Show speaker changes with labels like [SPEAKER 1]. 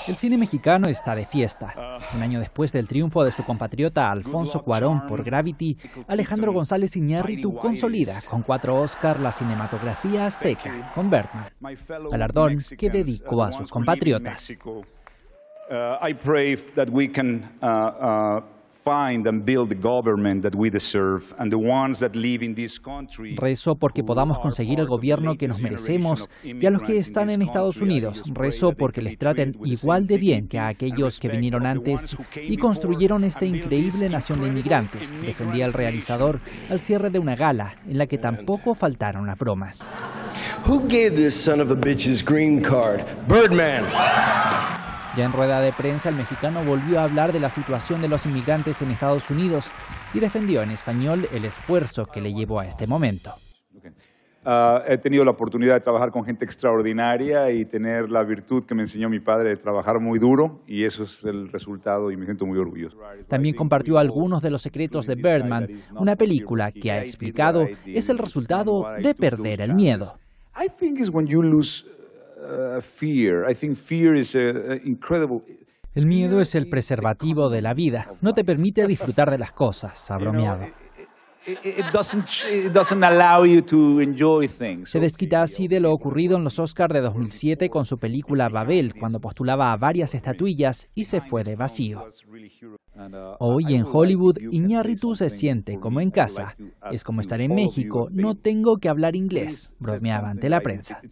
[SPEAKER 1] El cine mexicano está de fiesta. Un año después del triunfo de su compatriota Alfonso Cuarón por Gravity, Alejandro González Iñárritu consolida con 4 Oscar la cinematografía azteca con Birdman, galardón que dedicó a sus compatriotas. Rezo porque podamos conseguir el gobierno que nos merecemos y a los que están en Estados Unidos. Rezo porque les traten igual de bien que a aquellos que vinieron antes y construyeron esta increíble nación de inmigrantes, defendía el realizador al cierre de una gala en la que tampoco faltaron las bromas.
[SPEAKER 2] Who gave this son of a bitch's green card? Birdman.
[SPEAKER 1] Ya en rueda de prensa, el mexicano volvió a hablar de la situación de los inmigrantes en Estados Unidos y defendió en español el esfuerzo que le llevó a este momento.
[SPEAKER 3] He tenido la oportunidad de trabajar con gente extraordinaria y tener la virtud que me enseñó mi padre de trabajar muy duro, y eso es el resultado y me siento muy orgulloso.
[SPEAKER 1] También compartió algunos de los secretos de Birdman, una película que ha explicado es el resultado de perder el miedo. El miedo es el preservativo de la vida. No te permite disfrutar de las cosas, ha bromeado. Se desquita así de lo ocurrido en los Oscar de 2007 con su película Babel, cuando postulaba a varias estatuillas y se fue de vacío. Hoy en Hollywood, Iñárritu se siente como en casa. Es como estar en México, no tengo que hablar inglés, bromeaba ante la prensa.